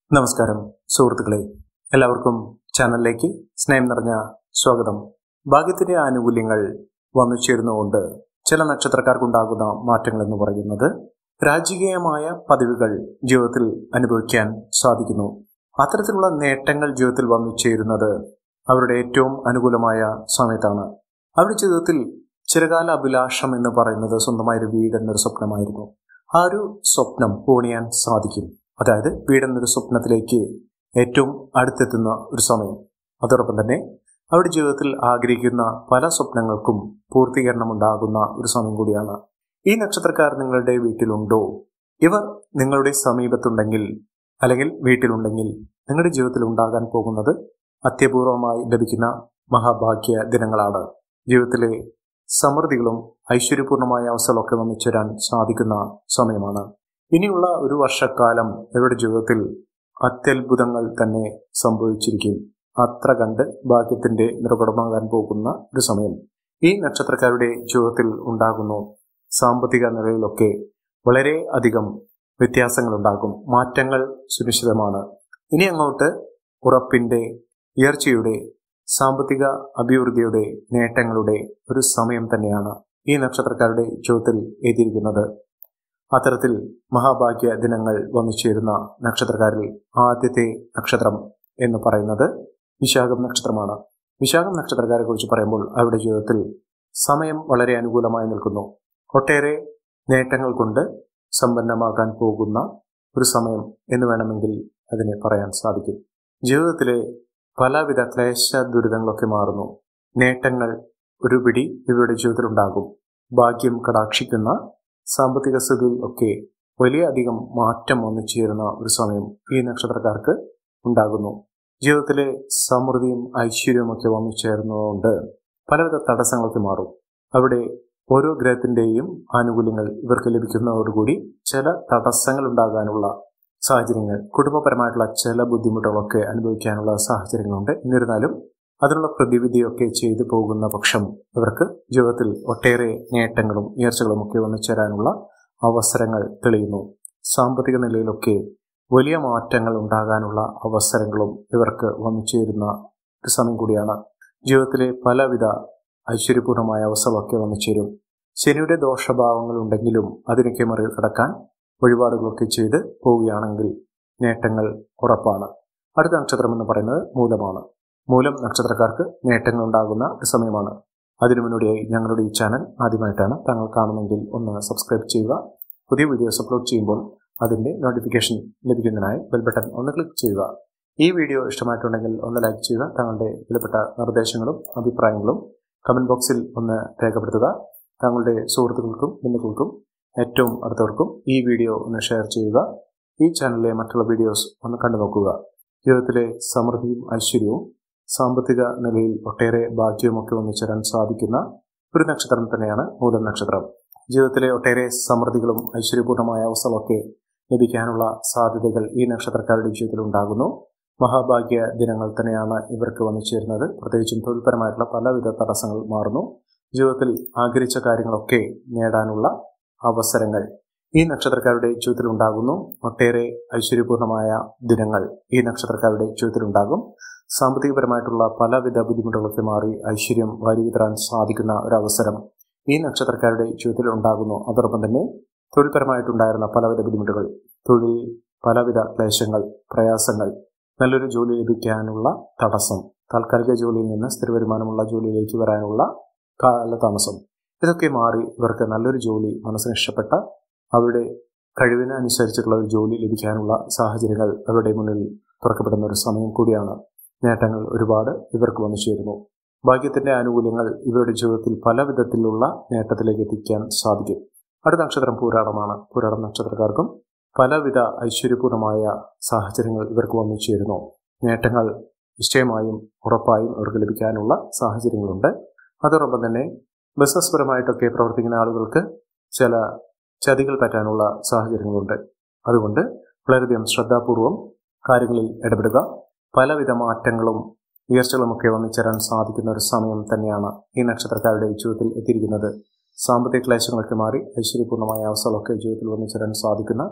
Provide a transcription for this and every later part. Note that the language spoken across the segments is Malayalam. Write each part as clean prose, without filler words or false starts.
നമസ്കാരം സുഹൃത്തുക്കളെ, എല്ലാവർക്കും ചാനലിലേക്ക് സ്നേഹം നിറഞ്ഞ സ്വാഗതം. ഭാഗ്യത്തിന്റെ ആനുകൂല്യങ്ങൾ വന്നു ചേരുന്നതുകൊണ്ട് ചില നക്ഷത്രക്കാർക്കുണ്ടാകുന്ന മാറ്റങ്ങൾ എന്ന് പറയുന്നത് രാജകീയമായ പദവികൾ ജീവിതത്തിൽ അനുഭവിക്കാൻ സാധിക്കുന്നു. അത്തരത്തിലുള്ള നേട്ടങ്ങൾ ജീവിതത്തിൽ വന്നു ചേരുന്നത് അവരുടെ ഏറ്റവും അനുകൂലമായ സമയത്താണ്. അവരുടെ ജീവിതത്തിൽ ചിരകാല അഭിലാഷം എന്ന് പറയുന്നത് സ്വന്തമായൊരു വീട് എന്നൊരു സ്വപ്നമായിരുന്നു. ആ ഒരു സ്വപ്നം പൂണിയാൻ സാധിക്കും. അതായത് വീടെന്നൊരു സ്വപ്നത്തിലേക്ക് ഏറ്റവും അടുത്തെത്തുന്ന ഒരു സമയം. അതോടൊപ്പം തന്നെ അവരുടെ ജീവിതത്തിൽ ആഗ്രഹിക്കുന്ന പല സ്വപ്നങ്ങൾക്കും പൂർത്തീകരണമുണ്ടാകുന്ന ഒരു സമയം കൂടിയാണ്. ഈ നക്ഷത്രക്കാർ നിങ്ങളുടെ വീട്ടിലുണ്ടോ? ഇവർ നിങ്ങളുടെ സമീപത്തുണ്ടെങ്കിൽ അല്ലെങ്കിൽ വീട്ടിലുണ്ടെങ്കിൽ നിങ്ങളുടെ ജീവിതത്തിൽ ഉണ്ടാകാൻ പോകുന്നത് അത്യപൂർവമായി ലഭിക്കുന്ന മഹാഭാഗ്യ ദിനങ്ങളാണ്. ജീവിതത്തിലെ സമൃദ്ധികളും ഐശ്വര്യപൂർണമായ അവസ്ഥകളൊക്കെ വന്നു ചേരാൻ സാധിക്കുന്ന സമയമാണ്. ഇനിയുള്ള ഒരു വർഷക്കാലം ഇവരുടെ ജീവിതത്തിൽ അത്യത്ഭുതങ്ങൾ തന്നെ സംഭവിച്ചിരിക്കും. അത്ര കണ്ട് ഭാഗ്യത്തിന്റെ നിറകുടമാകാൻ പോകുന്ന ഒരു സമയം ഈ നക്ഷത്രക്കാരുടെ ജീവിതത്തിൽ ഉണ്ടാകുന്നു. സാമ്പത്തിക നിലയിലൊക്കെ വളരെ അധികം വ്യത്യാസങ്ങൾ ഉണ്ടാകും. മാറ്റങ്ങൾ സുനിശ്ചിതമാണ്. ഇനി അങ്ങോട്ട് ഉറപ്പിന്റെ, ഉയർച്ചയുടെ, സാമ്പത്തിക അഭിവൃദ്ധിയുടെ, നേട്ടങ്ങളുടെ ഒരു സമയം തന്നെയാണ് ഈ നക്ഷത്രക്കാരുടെ ജീവിതത്തിൽ എത്തിയിരിക്കുന്നത്. അത്തരത്തിൽ മഹാഭാഗ്യ ദിനങ്ങൾ വന്നു ചേരുന്ന നക്ഷത്രക്കാരിൽ ആദ്യത്തെ നക്ഷത്രം എന്ന് പറയുന്നത് വിശാഖം നക്ഷത്രമാണ്. വിശാഖം നക്ഷത്രക്കാരെ കുറിച്ച് പറയുമ്പോൾ അവരുടെ ജീവിതത്തിൽ സമയം വളരെ അനുകൂലമായി നിൽക്കുന്നു. ഒട്ടേറെ നേട്ടങ്ങൾ കൊണ്ട് സമ്പന്നമാകാൻ പോകുന്ന ഒരു സമയം എന്ന് വേണമെങ്കിൽ അതിനെ പറയാൻ സാധിക്കും. ജീവിതത്തിലെ പലവിധ ക്ലേശ ദുരിതങ്ങളൊക്കെ മാറുന്നു. നേട്ടങ്ങൾ ഒരു പിടി ഇവരുടെ ജീവിതത്തിലുണ്ടാകും. ഭാഗ്യം കടാക്ഷിക്കുന്ന സാമ്പത്തിക സ്ഥിതിയിൽ ഒക്കെ വലിയ അധികം മാറ്റം വന്നു ചേരുന്ന ഒരു സമയം ഈ നക്ഷത്രക്കാർക്ക് ഉണ്ടാകുന്നു. ജീവിതത്തിലെ സമൃദ്ധിയും ഐശ്വര്യവും ഒക്കെ വന്നു ചേർന്നതുകൊണ്ട് പലവിധ തടസ്സങ്ങൾക്ക് മാറും. അവിടെ ഓരോ ഗ്രഹത്തിന്റെയും ആനുകൂല്യങ്ങൾ ഇവർക്ക് ലഭിക്കുന്നതോടുകൂടി ചില തടസ്സങ്ങൾ ഉണ്ടാകാനുള്ള സാഹചര്യങ്ങൾ, കുടുംബപരമായിട്ടുള്ള ചില ബുദ്ധിമുട്ടുകളൊക്കെ അനുഭവിക്കാനുള്ള സാഹചര്യങ്ങളുണ്ട്. എന്നിരുന്നാലും അതിനുള്ള പ്രതിവിധിയൊക്കെ ചെയ്തു പോകുന്ന പക്ഷം ഇവർക്ക് ജീവിതത്തിൽ ഒട്ടേറെ നേട്ടങ്ങളും ഉയർച്ചകളും ഒക്കെ വന്നു ചേരാനുള്ള അവസരങ്ങൾ തെളിയുന്നു. സാമ്പത്തിക നിലയിലൊക്കെ വലിയ മാറ്റങ്ങൾ ഉണ്ടാകാനുള്ള അവസരങ്ങളും ഇവർക്ക് വന്നു ചേരുന്ന ഒരു സമയം കൂടിയാണ്. ജീവിതത്തിലെ പലവിധ ഐശ്വര്യപൂർണമായ അവസ്ഥകളൊക്കെ വന്നു ചേരും. ശനിയുടെ ദോഷഭാവങ്ങൾ ഉണ്ടെങ്കിലും അതിനൊക്കെ മറികടക്കാൻ വഴിപാടുകളൊക്കെ ചെയ്ത് പോവുകയാണെങ്കിൽ നേട്ടങ്ങൾ ഉറപ്പാണ്. അടുത്ത നക്ഷത്രം എന്ന് പറയുന്നത് മൂലമാണ്. മൂലം നക്ഷത്രക്കാർക്ക് നേട്ടങ്ങൾ ഉണ്ടാകുന്ന ഒരു സമയമാണ്. അതിനു മുന്നോടിയായി ഞങ്ങളുടെ ഈ ചാനൽ ആദ്യമായിട്ടാണ് താങ്കൾ കാണുമെങ്കിൽ ഒന്ന് സബ്സ്ക്രൈബ് ചെയ്യുക. പുതിയ വീഡിയോസ് അപ്ലോഡ് ചെയ്യുമ്പോൾ അതിൻ്റെ നോട്ടിഫിക്കേഷൻ ലഭിക്കുന്നതിനായി ബെൽ ബട്ടൺ ഒന്ന് ക്ലിക്ക് ചെയ്യുക. ഈ വീഡിയോ ഇഷ്ടമായിട്ടുണ്ടെങ്കിൽ ഒന്ന് ലൈക്ക് ചെയ്യുക. താങ്കളുടെ വിലപ്പെട്ട നിർദ്ദേശങ്ങളും അഭിപ്രായങ്ങളും കമൻറ്റ് ബോക്സിൽ ഒന്ന് രേഖപ്പെടുത്തുക. താങ്കളുടെ സുഹൃത്തുക്കൾക്കും ബന്ധുക്കൾക്കും ഏറ്റവും അടുത്തവർക്കും ഈ വീഡിയോ ഒന്ന് ഷെയർ ചെയ്യുക. ഈ ചാനലിലെ മറ്റുള്ള വീഡിയോസ് ഒന്ന് കണ്ടു നോക്കുക. ജീവിതത്തിലെ സമൃദ്ധിയും ഐശ്വര്യവും സാമ്പത്തിക നിലയിൽ ഒട്ടേറെ ഭാഗ്യവുമൊക്കെ വന്നു ചേരാൻ സാധിക്കുന്ന ഒരു നക്ഷത്രം തന്നെയാണ് മൂലം നക്ഷത്രം. ജീവിതത്തിലെ ഒട്ടേറെ സമൃദ്ധികളും ഐശ്വര്യപൂർണമായ അവസ്ഥകളൊക്കെ ലഭിക്കാനുള്ള സാധ്യതകൾ ഈ നക്ഷത്രക്കാരുടെ ജീവിതത്തിൽ ഉണ്ടാകുന്നു. മഹാഭാഗ്യ ദിനങ്ങൾ തന്നെയാണ് ഇവർക്ക് വന്നു ചേരുന്നത്. പ്രത്യേകിച്ചും തൊഴിൽപരമായിട്ടുള്ള പലവിധ തടസ്സങ്ങൾ മാറുന്നു. ജീവിതത്തിൽ ആഗ്രഹിച്ച കാര്യങ്ങളൊക്കെ നേടാനുള്ള അവസരങ്ങൾ ഈ നക്ഷത്രക്കാരുടെ ജീവിതത്തിൽ ഉണ്ടാകുന്നു. ഒട്ടേറെ ഐശ്വര്യപൂർണമായ ദിനങ്ങൾ ഈ നക്ഷത്രക്കാരുടെ ജീവിതത്തിൽ ഉണ്ടാകും. സാമ്പത്തികപരമായിട്ടുള്ള പലവിധ ബുദ്ധിമുട്ടുകളൊക്കെ മാറി ഐശ്വര്യം വാരിവിതറാൻ സാധിക്കുന്ന ഒരവസരം ഈ നക്ഷത്രക്കാരുടെ ജീവിതത്തിൽ ഉണ്ടാകുന്നു. അതോടൊപ്പം തന്നെ തൊഴിൽപരമായിട്ടുണ്ടായിരുന്ന പലവിധ ബുദ്ധിമുട്ടുകൾ, തൊഴിൽ പലവിധ ക്ലേശങ്ങൾ, പ്രയാസങ്ങൾ, നല്ലൊരു ജോലി ലഭിക്കാനുള്ള തടസ്സം, താൽക്കാലിക ജോലിയിൽ നിന്ന് സ്ഥിര വരുമാനമുള്ള ജോലിയിലേക്ക് വരാനുള്ള കാലതാമസം, ഇതൊക്കെ മാറി ഇവർക്ക് നല്ലൊരു ജോലി, മനസ്സിന് ഇഷ്ടപ്പെട്ട അവരുടെ കഴിവിന് അനുസരിച്ചിട്ടുള്ള ഒരു ജോലി ലഭിക്കാനുള്ള സാഹചര്യങ്ങൾ അവരുടെ മുന്നിൽ തുറക്കപ്പെടുന്ന ഒരു സമയം കൂടിയാണ്. നേട്ടങ്ങൾ ഒരുപാട് ഇവർക്ക് വന്നു ചേരുന്നു. ഭാഗ്യത്തിന്റെ ആനുകൂല്യങ്ങൾ ഇവരുടെ ജീവിതത്തിൽ പല വിധത്തിലുള്ള നേട്ടത്തിലേക്ക് എത്തിക്കാൻ സാധിക്കും. അടുത്ത നക്ഷത്രം പൂരാടമാണ്. പൂരാടം നക്ഷത്രക്കാർക്കും പലവിധ ഐശ്വര്യപൂർണമായ സാഹചര്യങ്ങൾ ഇവർക്ക് വന്നു ചേരുന്നു. നേട്ടങ്ങൾ നിശ്ചയമായും ഉറപ്പായും അവർക്ക് ലഭിക്കാനുള്ള സാഹചര്യങ്ങളുണ്ട്. അതോടൊപ്പം തന്നെ ബിസിനസ് പരമായിട്ടൊക്കെ പ്രവർത്തിക്കുന്ന ആളുകൾക്ക് ചില ചതികൾ പറ്റാനുള്ള സാഹചര്യങ്ങളുണ്ട്. അതുകൊണ്ട് വളരെയധികം ശ്രദ്ധാപൂർവം കാര്യങ്ങളിൽ ഇടപെടുക. പലവിധ മാറ്റങ്ങളും ഉയർച്ചകളുമൊക്കെ വന്നു ചേരാൻ സാധിക്കുന്ന ഒരു സമയം തന്നെയാണ് ഈ നക്ഷത്രക്കാരുടെ ജീവിതത്തിൽ എത്തിയിരിക്കുന്നത്. സാമ്പത്തിക ക്ലേശങ്ങളൊക്കെ മാറി ഐശ്വര്യപൂർണമായ അവസ്ഥകളൊക്കെ ജീവിതത്തിൽ വന്നു ചേരാൻ സാധിക്കുന്ന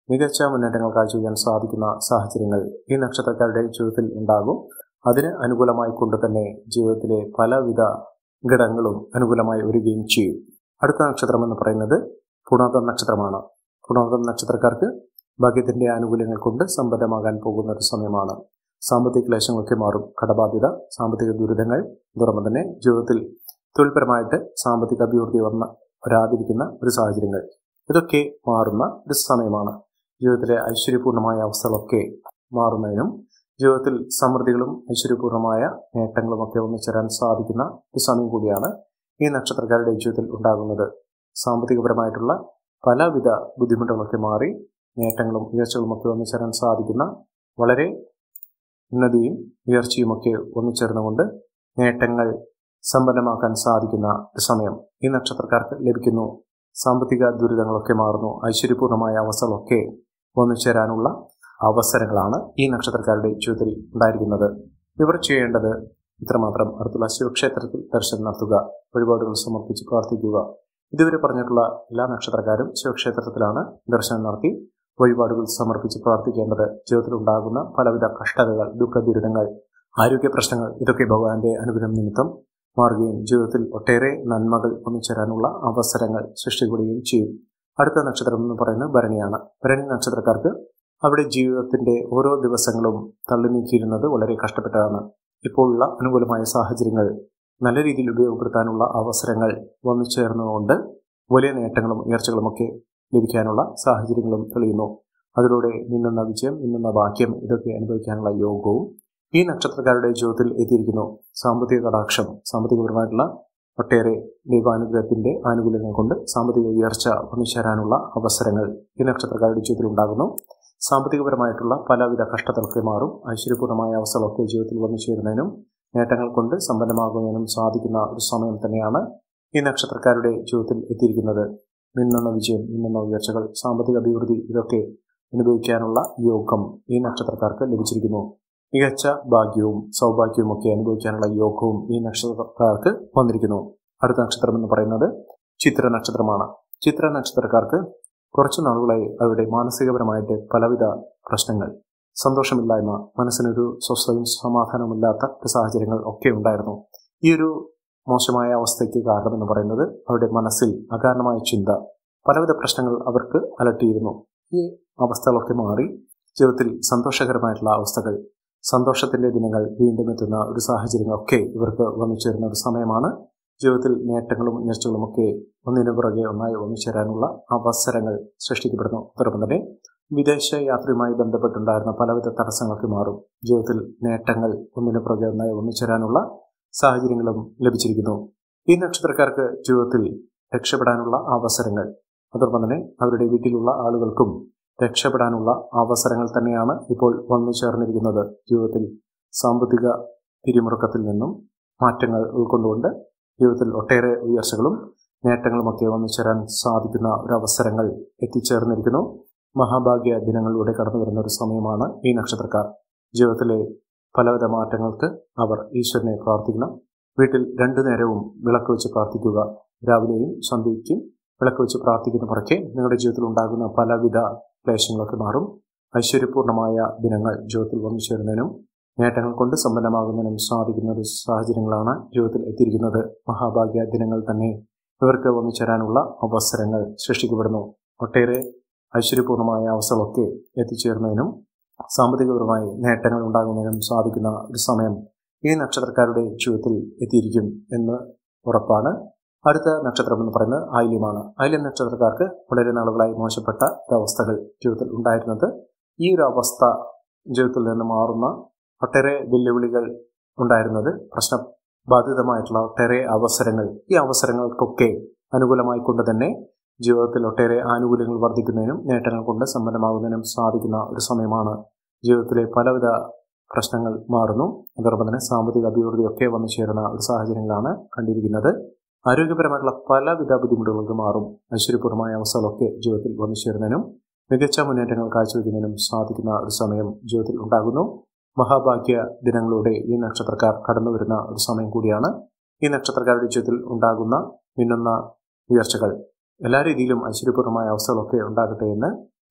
മികച്ച മുന്നേറ്റങ്ങൾ കാഴ്ചവെക്കാൻ സാധിക്കുന്ന സാഹചര്യങ്ങൾ ഈ നക്ഷത്രക്കാരുടെ ജീവിതത്തിൽ ഉണ്ടാകും. അതിന് അനുകൂലമായി കൊണ്ട് തന്നെ ജീവിതത്തിലെ പലവിധ ഘടകങ്ങളും അനുകൂലമായി വരികയും ചെയ്യും. അടുത്ത നക്ഷത്രം എന്ന് പറയുന്നത് പുണർദം നക്ഷത്രമാണ്. പുണർദം നക്ഷത്രക്കാർക്ക് ഭാഗ്യത്തിന്റെ ആനുകൂല്യങ്ങൾ കൊണ്ട് സമ്പന്നമാകാൻ പോകുന്ന ഒരു സമയമാണ്. സാമ്പത്തിക ക്ലേശങ്ങളൊക്കെ മാറും. കടബാധ്യത, സാമ്പത്തിക ദുരിതങ്ങൾ, അതോടൊപ്പം തന്നെ ജീവിതത്തിൽ തൊഴിൽപരമായിട്ട് സാമ്പത്തിക അഭിവൃദ്ധി വരാതിരിക്കുന്ന ഒരു സാഹചര്യങ്ങൾ, ഇതൊക്കെ മാറുന്ന ഒരു സമയമാണ്. ജീവിതത്തിലെ ഐശ്വര്യപൂർണമായ അവസ്ഥകളൊക്കെ മാറുന്നതിനും ജീവിതത്തിൽ സമൃദ്ധികളും ഐശ്വര്യപൂർണമായ നേട്ടങ്ങളും ഒക്കെ ഒന്നിച്ചേരാൻ സാധിക്കുന്ന ഒരു സമയം കൂടിയാണ് ഈ നക്ഷത്രക്കാരുടെ ജീവിതത്തിൽ ഉണ്ടാകുന്നത്. സാമ്പത്തികപരമായിട്ടുള്ള പലവിധ ബുദ്ധിമുട്ടുകളൊക്കെ മാറി നേട്ടങ്ങളും ഉയർച്ചകളും ഒക്കെ ഒന്നിച്ചേരാൻ സാധിക്കുന്ന, വളരെ ഉന്നതിയും ഉയർച്ചയുമൊക്കെ ഒന്നിച്ചേർന്നുകൊണ്ട് നേട്ടങ്ങൾ സമ്പന്നമാക്കാൻ സാധിക്കുന്ന ഒരു സമയം ഈ നക്ഷത്രക്കാർക്ക് ലഭിക്കുന്നു. സാമ്പത്തിക ദുരിതങ്ങളൊക്കെ മാറുന്നു. ഐശ്വര്യപൂർണമായ അവസ്ഥകളൊക്കെ ഒന്നിച്ചേരാനുള്ള അവസരങ്ങളാണ് ഈ നക്ഷത്രക്കാരുടെ ജീവിതത്തിൽ ഉണ്ടായിരിക്കുന്നത്. ഇവർ ചെയ്യേണ്ടത് ഇത്രമാത്രം: അടുത്തുള്ള ശിവക്ഷേത്രത്തിൽ ദർശനം നടത്തുക, വഴിപാടുകൾ സമർപ്പിച്ച് പ്രാർത്ഥിക്കുക. ഇതുവരെ പറഞ്ഞിട്ടുള്ള എല്ലാ നക്ഷത്രക്കാരും ശിവക്ഷേത്രത്തിലാണ് ദർശനം നടത്തി വഴിപാടുകൾ സമർപ്പിച്ച് പ്രാർത്ഥിക്കേണ്ടത്. ജീവിതത്തിൽ ഉണ്ടാകുന്ന പലവിധ കഷ്ടതകൾ, ദുഃഖ ദുരിതങ്ങൾ, ആരോഗ്യ പ്രശ്നങ്ങൾ, ഇതൊക്കെ ഭഗവാന്റെ അനുഗ്രഹം നിമിത്തം മാറുകയും ജീവിതത്തിൽ ഒട്ടേറെ നന്മകൾ ഒന്നിച്ചേരാനുള്ള അവസരങ്ങൾ സൃഷ്ടിക്കുകയും ചെയ്യും. അടുത്ത നക്ഷത്രം എന്ന് പറയുന്നത് ഭരണിയാണ്. ഭരണി നക്ഷത്രക്കാർക്ക് അവരുടെ ജീവിതത്തിന്റെ ഓരോ ദിവസങ്ങളും തള്ളി നീക്കിയിരുന്നത് വളരെ കഷ്ടപ്പെട്ടാണ്. ഇപ്പോഴുള്ള അനുകൂലമായ സാഹചര്യങ്ങൾ നല്ല രീതിയിൽ ഉപയോഗപ്പെടുത്താനുള്ള അവസരങ്ങൾ വന്നു ചേർന്നുകൊണ്ട് വലിയ നേട്ടങ്ങളും ഉയർച്ചകളുമൊക്കെ ലഭിക്കാനുള്ള സാഹചര്യങ്ങളും തെളിയുന്നു. അതിലൂടെ മിന്നുന്ന വിജയം, മിന്നുന്ന ഭാഗ്യം, ഇതൊക്കെ അനുഭവിക്കാനുള്ള യോഗവും ഈ നക്ഷത്രക്കാരുടെ ജീവിതത്തിൽ എത്തിയിരിക്കുന്നു. സാമ്പത്തിക കടാക്ഷം, സാമ്പത്തികപരമായിട്ടുള്ള ഒട്ടേറെ ദൈവാനുഗ്രഹത്തിന്റെ ആനുകൂല്യങ്ങൾ കൊണ്ട് സാമ്പത്തിക ഉയർച്ച ഒന്നിച്ചേരാനുള്ള അവസരങ്ങൾ ഈ നക്ഷത്രക്കാരുടെ ജീവിതത്തിൽ ഉണ്ടാകുന്നു. സാമ്പത്തികപരമായിട്ടുള്ള പലവിധ കഷ്ടതകളൊക്കെ മാറും. ഐശ്വര്യപൂർണമായ അവസ്ഥകളൊക്കെ ജീവിതത്തിൽ വന്നു ചേരുന്നതിനും നേട്ടങ്ങൾ കൊണ്ട് സമ്പന്നമാകുന്നതിനും സാധിക്കുന്ന ഒരു സമയം തന്നെയാണ് ഈ നക്ഷത്രക്കാരുടെ ജീവിതത്തിൽ എത്തിയിരിക്കുന്നത്. മിന്നുന്ന വിജയം, മിന്നുന്ന ഉയർച്ചകൾ, സാമ്പത്തിക അഭിവൃദ്ധി, ഇതൊക്കെ അനുഭവിക്കാനുള്ള യോഗം ഈ നക്ഷത്രക്കാർക്ക് ലഭിച്ചിരിക്കുന്നു. മികച്ച ഭാഗ്യവും സൗഭാഗ്യവും ഒക്കെ അനുഭവിക്കാനുള്ള യോഗവും ഈ നക്ഷത്രക്കാർക്ക് വന്നിരിക്കുന്നു. അടുത്ത നക്ഷത്രം എന്ന് പറയുന്നത് ചിത്ര നക്ഷത്രമാണ്. ചിത്ര നക്ഷത്രക്കാർക്ക് കുറച്ചു നാളുകളായി അവരുടെ മാനസികപരമായിട്ട് പലവിധ പ്രശ്നങ്ങൾ, സന്തോഷമില്ലായ്മ, മനസ്സിനൊരു സ്വസ്ഥയും സമാധാനമില്ലാത്ത സാഹചര്യങ്ങൾ ഒക്കെ ഉണ്ടായിരുന്നു. ഈ ഒരു മോശമായ അവസ്ഥയ്ക്ക് കാരണമെന്ന് പറയുന്നത് അവരുടെ മനസ്സിൽ അകാരണമായ ചിന്ത, പലവിധ പ്രശ്നങ്ങൾ അവർക്ക് അലട്ടിയിരുന്നു. ഈ അവസ്ഥകളൊക്കെ മാറി ജീവിതത്തിൽ സന്തോഷകരമായിട്ടുള്ള അവസ്ഥകൾ, സന്തോഷത്തിന്റെ ദിനങ്ങൾ വീണ്ടും എത്തുന്ന ഒരു സാഹചര്യങ്ങളൊക്കെ ഇവർക്ക് വന്നു ചേരുന്ന ഒരു സമയമാണ്. ജീവിതത്തിൽ നേട്ടങ്ങളും ഉയർച്ചകളും ഒക്കെ ഒന്നിനു പുറകെ ഒന്നായി ഒന്നിച്ചേരാനുള്ള അവസരങ്ങൾ സൃഷ്ടിക്കപ്പെടുന്നു. അതോടൊപ്പം തന്നെ വിദേശ യാത്രയുമായി ബന്ധപ്പെട്ടുണ്ടായിരുന്ന പലവിധ തടസ്സങ്ങൾക്ക് മാറും. ജീവിതത്തിൽ നേട്ടങ്ങൾ ഒന്നിനു പുറകെ ഒന്നായി ഒന്നിച്ചേരാനുള്ള സാഹചര്യങ്ങളും ലഭിച്ചിരിക്കുന്നു. ഈ നക്ഷത്രക്കാർക്ക് ജീവിതത്തിൽ രക്ഷപ്പെടാനുള്ള അവസരങ്ങൾ, അതോടൊപ്പം തന്നെ അവരുടെ വീട്ടിലുള്ള ആളുകൾക്കും രക്ഷപ്പെടാനുള്ള അവസരങ്ങൾ തന്നെയാണ് ഇപ്പോൾ വന്നു ചേർന്നിരിക്കുന്നത്. ജീവിതത്തിൽ സാമ്പത്തിക പിരിമുറുക്കത്തിൽ നിന്നും മാറ്റങ്ങൾ ഉൾക്കൊണ്ടുകൊണ്ട് ജീവിതത്തിൽ ഒട്ടേറെ ഉയർച്ചകളും നേട്ടങ്ങളുമൊക്കെ വന്നു ചേരാൻ സാധിക്കുന്ന ഒരു അവസരങ്ങൾ എത്തിച്ചേർന്നിരിക്കുന്നു. മഹാഭാഗ്യ ദിനങ്ങളിലൂടെ കടന്നു വരുന്ന ഒരു സമയമാണ് ഈ നക്ഷത്രക്കാർ. ജീവിതത്തിലെ പലവിധ മാറ്റങ്ങൾക്ക് അവർ ഈശ്വരനെ പ്രാർത്ഥിക്കണം. വീട്ടിൽ 2 നേരവും വിളക്ക് വെച്ച് പ്രാർത്ഥിക്കുക. രാവിലെയും സന്ധ്യയ്ക്കും വിളക്ക് വെച്ച് പ്രാർത്ഥിക്കുന്ന പുറകെ നിങ്ങളുടെ ജീവിതത്തിൽ ഉണ്ടാകുന്ന പലവിധ ക്ലേശങ്ങളൊക്കെ മാറും. ഐശ്വര്യപൂർണമായ ദിനങ്ങൾ ജീവിതത്തിൽ വന്നു ചേരുന്നതിനും നേട്ടങ്ങൾ കൊണ്ട് സമ്പന്നമാകുന്നതിനും സാധിക്കുന്ന ഒരു സാഹചര്യങ്ങളാണ് ജീവിതത്തിൽ എത്തിയിരിക്കുന്നത്. മഹാഭാഗ്യ ദിനങ്ങൾ തന്നെ ഇവർക്ക് വന്നു ചേരാനുള്ള അവസരങ്ങൾ സൃഷ്ടിക്കപ്പെടുന്നു. ഒട്ടേറെ ഐശ്വര്യപൂർണമായ അവസ്ഥകളൊക്കെ എത്തിച്ചേരുന്നതിനും സാമ്പത്തികപരമായി നേട്ടങ്ങൾ ഉണ്ടാകുന്നതിനും സാധിക്കുന്ന ഒരു സമയം ഈ നക്ഷത്രക്കാരുടെ ജീവിതത്തിൽ എത്തിയിരിക്കും എന്ന് ഉറപ്പാണ്. അടുത്ത നക്ഷത്രം എന്ന് പറയുന്നത് ആയില്യമാണ്. ആയില്യം നക്ഷത്രക്കാർക്ക് വളരെ നാളുകളായി മോശപ്പെട്ട ഒരവസ്ഥകൾ ജീവിതത്തിൽ ഉണ്ടായിരുന്നത്, ഈ ഒരു അവസ്ഥ ജീവിതത്തിൽ നിന്ന് മാറുന്ന ഒട്ടേറെ വെല്ലുവിളികൾ ഉണ്ടായിരുന്നത്, പ്രശ്നബാധിതമായിട്ടുള്ള ഒട്ടേറെ അവസരങ്ങൾ, ഈ അവസരങ്ങൾക്കൊക്കെ അനുകൂലമായി കൊണ്ട് തന്നെ ജീവിതത്തിൽ ഒട്ടേറെ ആനുകൂല്യങ്ങൾ വർദ്ധിക്കുന്നതിനും നേട്ടങ്ങൾ കൊണ്ട് സമ്പന്നമാകുന്നതിനും സാധിക്കുന്ന ഒരു സമയമാണ്. ജീവിതത്തിലെ പലവിധ പ്രശ്നങ്ങൾ മാറുന്നു. അതോടൊപ്പം തന്നെ സാമ്പത്തിക അഭിവൃദ്ധിയൊക്കെ വന്നു ചേരുന്ന ഒരു സാഹചര്യങ്ങളാണ് കണ്ടിരിക്കുന്നത്. ആരോഗ്യപരമായിട്ടുള്ള പലവിധ ബുദ്ധിമുട്ടുകൾക്ക് മാറും. ഐശ്വര്യപൂർണമായ അവസ്ഥകളൊക്കെ ജീവിതത്തിൽ വന്നു ചേരുന്നതിനും മികച്ച മുന്നേറ്റങ്ങൾ കാഴ്ചവെക്കുന്നതിനും സാധിക്കുന്ന ഒരു സമയം ജീവിതത്തിൽ ഉണ്ടാകുന്നു. മഹാഭാഗ്യ ദിനങ്ങളുടെ ഈ നക്ഷത്രക്കാർ കടന്നു വരുന്ന ഒരു സമയം കൂടിയാണ്. ഈ നക്ഷത്രക്കാരുടെ ജീവിതത്തിൽ ഉണ്ടാകുന്ന മിന്നുന്ന ഉയർച്ചകൾ എല്ലാ രീതിയിലും ഐശ്വര്യപൂർണമായ അവസ്ഥകളൊക്കെ ഉണ്ടാകട്ടെ എന്ന്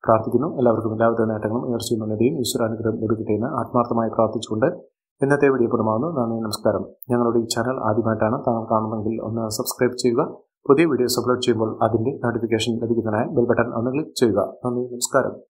പ്രാർത്ഥിക്കുന്നു. എല്ലാവർക്കും എല്ലാവിധ നേട്ടങ്ങളും ഉയർച്ചയും ഉന്നതിയും ഈശ്വരാനുഗ്രഹം ലഭിക്കട്ടെ എന്ന് ആത്മാർത്ഥമായി പ്രാർത്ഥിച്ചുകൊണ്ട് ഇന്നത്തെ വീഡിയോ പൂർണ്ണമാകുന്നു. നന്ദി, നമസ്കാരം. ഞങ്ങളുടെ ഈ ചാനൽ ആദ്യമായിട്ടാണ് താങ്കൾ കാണുന്നതെങ്കിൽ ഒന്ന് സബ്സ്ക്രൈബ് ചെയ്യുക. പുതിയ വീഡിയോസ് അപ്ലോഡ് ചെയ്യുമ്പോൾ അതിൻ്റെ നോട്ടിഫിക്കേഷൻ ലഭിക്കുന്നതിനായി ബെൽ ബട്ടൺ ഒന്ന് ക്ലിക്ക് ചെയ്യുക. നന്ദി, നമസ്കാരം.